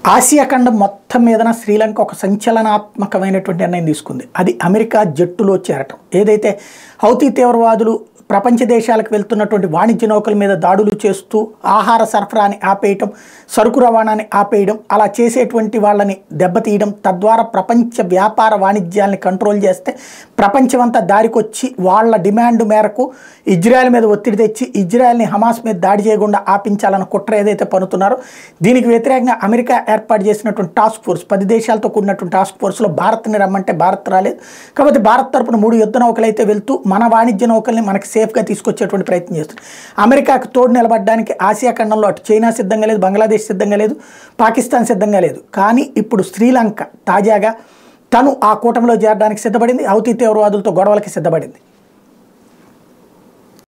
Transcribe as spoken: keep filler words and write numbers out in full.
Asia ఖండం మొత్తం మీదన శ్రీలంక ఒక సంచలనాత్మకమైనటువంటి నిర్ణయం తీసుకుంది. అది అమెరికా జట్టులో చేరటం. ఏదైతే హౌతీ తీవ్రవాదులు ప్రపంచ దేశాలకు వెళ్తున్నటువంటి వాణిజ్య నౌకల మీద దాడులు చేస్తూ ఆహార సరఫరాని ఆపేయటం, సరుకు రవాణాని ఆపేయడం, అలా చేసేటువంటి వాళ్ళని దెబ్బతీయడం, తద్వారా ప్రపంచ వ్యాపార వాణిజ్యాన్ని కంట్రోల్ చేస్తే ప్రపంచమంతా దారికొచ్చి వాళ్ళ డిమాండ్ మేరకు ఇజ్రాయెల్ మీద ఒత్తిడి తెచ్చి ఇజ్రాయెల్ని హమాస్ మీద దాడి చేయకుండా ఆపించాలన్న కుట్ర ఏదైతే పన్నుతున్నారో దీనికి వ్యతిరేకంగా అమెరికా ఏర్పాటు చేసినటువంటి టాస్క్ ఫోర్స్, పది దేశాలతో కూడినటువంటి టాస్క్ ఫోర్స్లో భారత్ని రమ్మంటే భారత్ రాలేదు. కాబట్టి భారత్ తరపున మూడు యుద్ధ నౌకలు అయితే వెళ్తూ మన వాణిజ్య నౌకల్ని మనకి సేఫ్గా తీసుకొచ్చేటువంటి ప్రయత్నం చేస్తుంది. అమెరికాకు తోడు నిలబడడానికి ఆసియా ఖండంలో అటు చైనా సిద్ధంగా లేదు, బంగ్లాదేశ్ సిద్ధంగా లేదు, పాకిస్తాన్ సిద్ధంగా లేదు. కానీ ఇప్పుడు శ్రీలంక తాజాగా తను ఆ కూటమిలో చేరడానికి సిద్ధపడింది, హౌతీ తీవ్రవాదులతో గొడవలకి సిద్ధపడింది.